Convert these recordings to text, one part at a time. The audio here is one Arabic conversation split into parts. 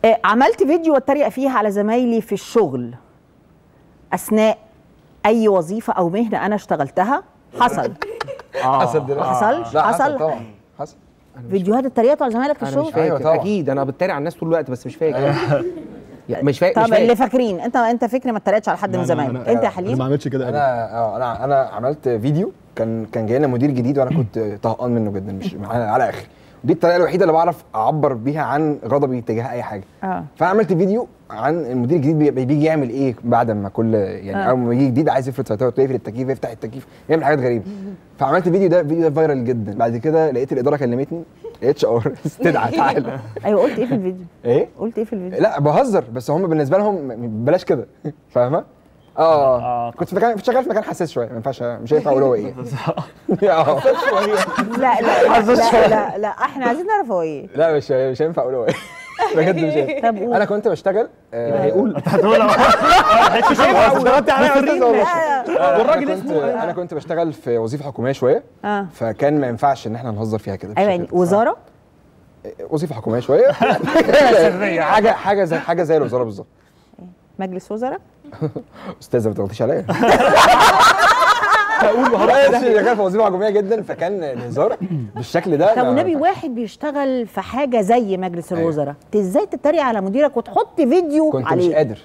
عملت فيديو واتريق فيه على زمايلي في الشغل اثناء اي وظيفه او مهنه انا اشتغلتها. حصل حصل حصلش لا حصل طبعا حصل. فيديوهات اتريقتوا على زمايلك في انا مش الشغل؟ فاكر. أيوة طبعا. اكيد انا بتريق على الناس طول الوقت بس مش فاكر. يعني مش فاكر. طب اللي فاكرين، انت فكري ما اتريقتش على حد من زمايلك. انت يا حليم؟ انا ما عملتش كده أبداً. انا عملت فيديو كان جاي لنا مدير جديد وانا كنت طهقان منه جدا مش على اخر. دي الطريقه الوحيده اللي بعرف اعبر بيها عن غضبي تجاه اي حاجه. فعملت فيديو عن المدير الجديد بيجي يعمل ايه بعد ما كل يعني اول ما يجي جديد عايز يفرض سيطرته، يقفل التكييف، يفتح التكييف، يعمل حاجات غريبه. فعملت الفيديو ده فايرال جدا. بعد كده لقيت الاداره كلمتني HR استدعى تعالى. ايوه قلت ايه في الفيديو؟ ايه؟ قلت ايه في الفيديو؟ لا بهزر بس هم بالنسبه لهم بلاش كده فاهمه؟ كنت شغال في مكان حساس شويه ما ينفعش مش هينفع اقول هو ايه. لا احنا عايزين نعرف هو ايه. لا مش هينفع اقول هو ايه. بجد مش هينفع. طب قول. انا كنت بشتغل هيقول اشتغلت عليا والراجل اسمه انا كنت بشتغل في وظيفه حكوميه شويه. فكان ما ينفعش ان احنا نهزر فيها كده. ايوه يعني وزاره؟ وظيفه حكوميه شويه. حاجه زي الوزاره بالظبط. مجلس وزراء؟ استاذه ما تغلطيش عليا. شغال في وظيفه حكوميه جدا فكان الهزار بالشكل ده. طب والنبي واحد بيشتغل في حاجه زي مجلس الوزراء، انت ازاي تتريق على مديرك وتحط فيديو كنت عليه؟ مش قادر.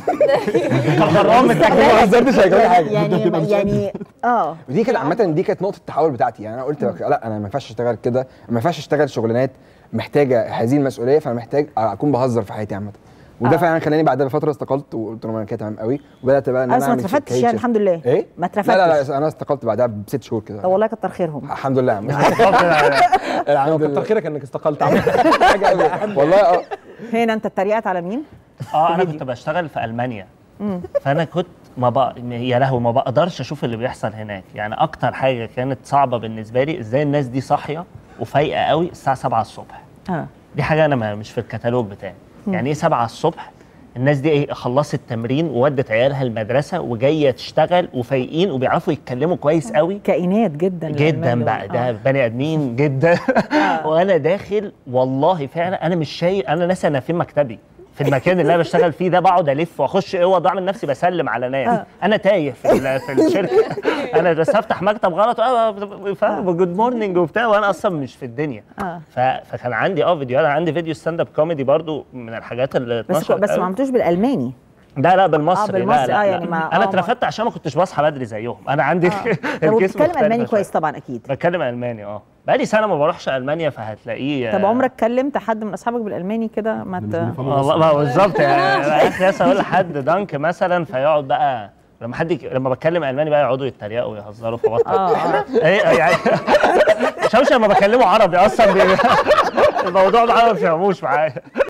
ما هزرتش حاجه. يعني ودي كانت عامه دي كانت نقطه التحول بتاعتي. يعني انا قلت لا انا ما ينفعش اشتغل كده، ما ينفعش اشتغل شغلانات محتاجه هذه المسؤوليه، فانا محتاج اكون بهزر في حياتي عامه. وده فعلا خلاني بعدها بفتره استقلت وقلت لهم انا كده تمام قوي وبدات بقى ان انا ما اترفدتش يعني الحمد لله. ايه؟ ما اترفدتش؟ لا انا استقلت بعدها ب6 شهور كده. طب والله كتر خيرهم. الحمد لله يا عم. كتر خيرك انك استقلت. والله هنا انت اتريقت على مين؟ انا كنت بشتغل في المانيا. فانا كنت يا لهوي ما بقدرش اشوف اللي بيحصل هناك. يعني اكتر حاجه كانت صعبه بالنسبه لي ازاي الناس دي صاحيه وفايقه قوي الساعه 7 الصبح. دي حاجه انا مش في الكتالوج بتاعي. يعني ايه 7 الصبح؟ الناس دي ايه خلصت التمرين وودت عيالها المدرسه وجايه تشتغل وفايقين وبيعرفوا يتكلموا كويس قوي. كائنات جدا بقى ده بني ادمين جدا. وانا داخل والله فعلا انا مش شايف، انا ناسي انا فين مكتبي في المكان اللي انا بشتغل فيه ده. بقعد الف واخش اوض واعمل نفسي بسلم على ناس. انا تايه في الشركه. انا بس هفتح مكتب غلط فاهم جود مورنينج وبتاع وانا اصلا مش في الدنيا. فكان عندي فيديوهات. عندي فيديو ستاند اب كوميدي برضو من الحاجات اللي اتنشرت بس ما عملتوش بالالماني. لا بالمصري. بالمصري لا يعني انا اترفدت عشان ما كنتش بصحى بدري زيهم. انا عندي بتتكلم الماني كويس طبعا اكيد. بتكلم الماني بقالي سنه ما بروحش المانيا فهتلاقيه. طب عمرك كلمت حد من اصحابك بالالماني كده؟ والله بالظبط يعني ناس اقول لحد دانك مثلا فيقعد بقى لما بتكلم الماني بقى يقعدوا يتريقوا ويهزروا في وقت. يعني مش لما بكلمه عربي اصلا الموضوع ده ما بيفهموش معايا.